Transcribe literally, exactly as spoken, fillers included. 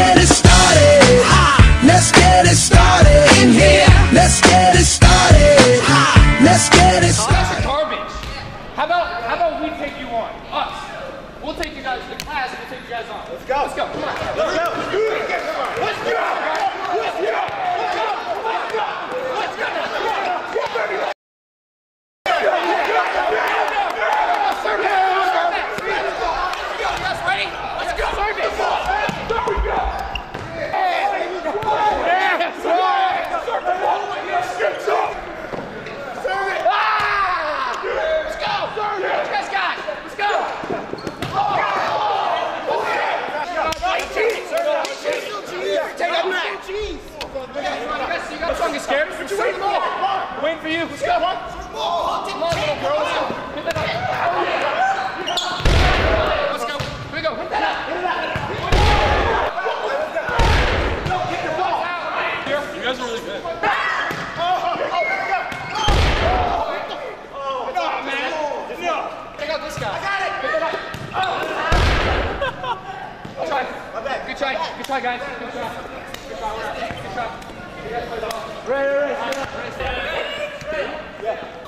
get it started. Let's get it started in here. Let's get it started. Let's get it started. That's garbage. How about how about we take you on? Us. We'll take you guys to the class and we'll take you guys on. Let's go. Let's go. Come on. Let's go. Let's go. Let's go. Let's go. Let's go. Ready? Let's go. Serve it. There we go. Don't get scared. What you waiting for? Waiting for you. Let's go. Come on, little girl. Let's go. Hit that up. Let's go. Here we go. Hit that up. Hit it up. Get the ball. Here. You guys are really good. Oh, man. No. Check out this guy. I got it. Hit that up. Good try. Good try. Good try, guys. Good try. Good try. Good try. Right, right, right. Yeah.